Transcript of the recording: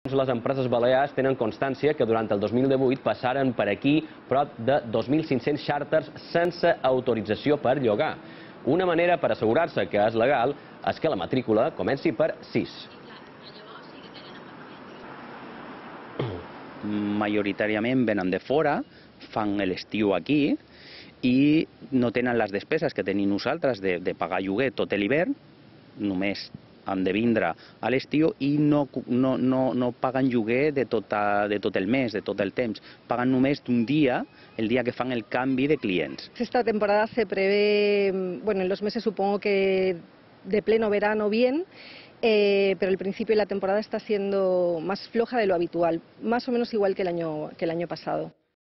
Les empreses balears tenen constància que durant el 2018 passaren per aquí prop de 2.500 xàrters sense autorització per llogar. Una manera per assegurar-se que és legal és que la matrícula comenci per 6. Majoritàriament venen de fora, fan l'estiu aquí i no tenen les despeses que tenim nosaltres de pagar lloguer tot l'hivern, només han de vindre a l'estiu i no paguen lloguer de tot el mes, de tot el temps. Paguen només d'un dia, el dia que fan el canvi de clients. Esta temporada se prevé, bueno, en los meses supongo que de pleno verano bien, pero el principio de la temporada está siendo más floja de lo habitual, más o menos igual que el año pasado.